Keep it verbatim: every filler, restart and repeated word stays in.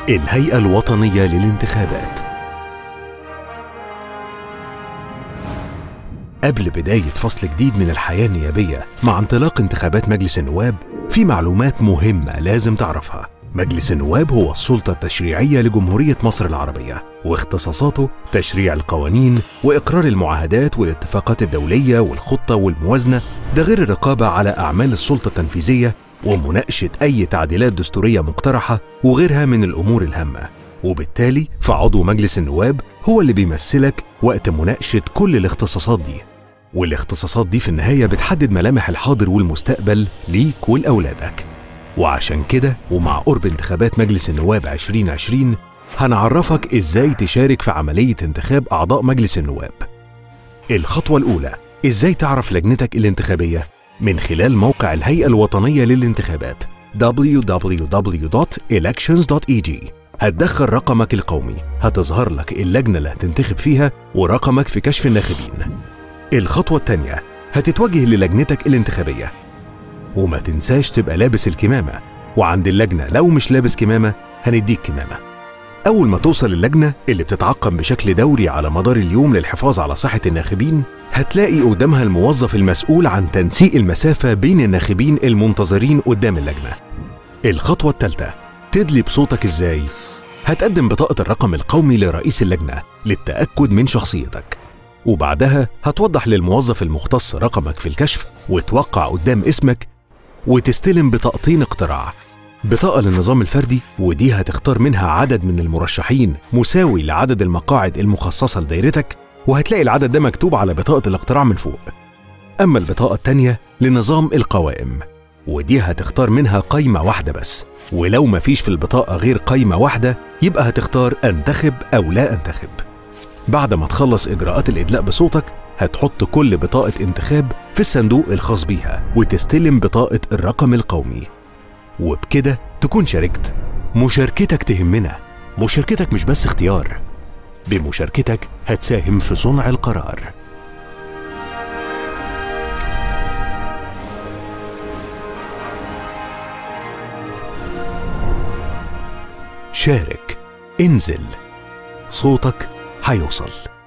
الهيئة الوطنية للانتخابات. قبل بداية فصل جديد من الحياة النيابية مع انطلاق انتخابات مجلس النواب، في معلومات مهمة لازم تعرفها. مجلس النواب هو السلطة التشريعية لجمهورية مصر العربية، واختصاصاته تشريع القوانين وإقرار المعاهدات والاتفاقات الدولية والخطة والموازنة، ده غير الرقابة على أعمال السلطة التنفيذية ومناقشة أي تعديلات دستورية مقترحة وغيرها من الأمور الهامة. وبالتالي فعضو مجلس النواب هو اللي بيمثلك وقت مناقشة كل الاختصاصات دي، والاختصاصات دي في النهاية بتحدد ملامح الحاضر والمستقبل ليك ولأولادك. وعشان كده ومع قرب انتخابات مجلس النواب عشرين عشرين هنعرفك ازاي تشارك في عملية انتخاب أعضاء مجلس النواب. الخطوة الأولى، ازاي تعرف لجنتك الانتخابية؟ من خلال موقع الهيئة الوطنية للانتخابات دبليو دبليو دبليو دوت إلكشنز دوت إي جي. هتدخل رقمك القومي، هتظهر لك اللجنة اللي هتنتخب فيها ورقمك في كشف الناخبين. الخطوة الثانية، هتتوجه للجنتك الانتخابية، وما تنساش تبقى لابس الكمامة، وعند اللجنة لو مش لابس كمامة هنديك كمامة. أول ما توصل اللجنة اللي بتتعقم بشكل دوري على مدار اليوم للحفاظ على صحة الناخبين، هتلاقي قدامها الموظف المسؤول عن تنسيق المسافة بين الناخبين المنتظرين قدام اللجنة. الخطوة الثالثة، تدلي بصوتك ازاي؟ هتقدم بطاقة الرقم القومي لرئيس اللجنة للتأكد من شخصيتك، وبعدها هتوضح للموظف المختص رقمك في الكشف وتوقع قدام اسمك، وتستلم بطاقتين اقتراع، بطاقة للنظام الفردي ودي هتختار منها عدد من المرشحين مساوي لعدد المقاعد المخصصة لدايرتك، وهتلاقي العدد ده مكتوب على بطاقة الاقتراع من فوق. أما البطاقة التانية لنظام القوائم، ودي هتختار منها قايمة واحدة بس، ولو مفيش في البطاقة غير قايمة واحدة يبقى هتختار أنتخب أو لا أنتخب. بعد ما تخلص إجراءات الإدلاء بصوتك، هتحط كل بطاقة انتخاب في الصندوق الخاص بيها وتستلم بطاقة الرقم القومي، وبكده تكون شاركت. مشاركتك تهمنا، مشاركتك مش بس اختيار، بمشاركتك هتساهم في صنع القرار. شارك، انزل، صوتك هيوصل.